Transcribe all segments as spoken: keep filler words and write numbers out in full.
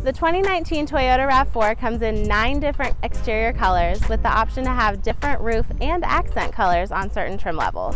The twenty nineteen Toyota RAV four comes in nine different exterior colors with the option to have different roof and accent colors on certain trim levels.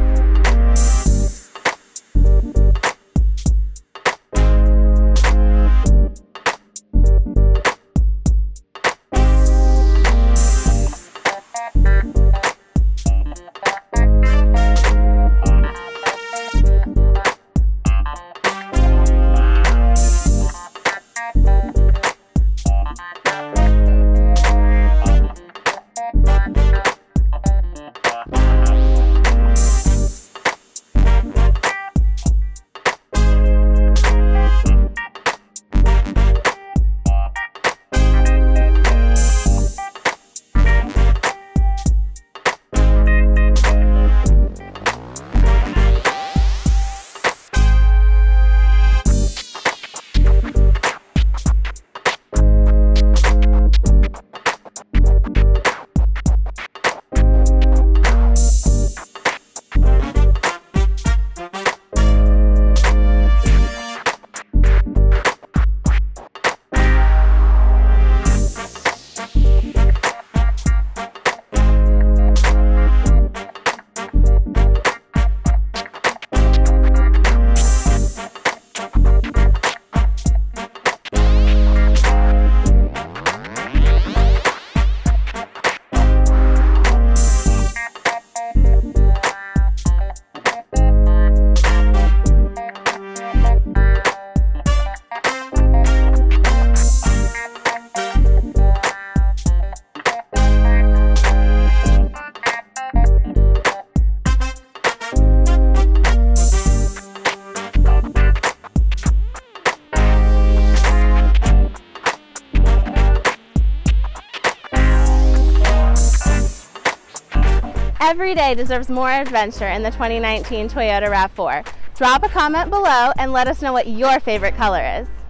Every day deserves more adventure in the twenty nineteen Toyota RAV four. Drop a comment below and let us know what your favorite color is.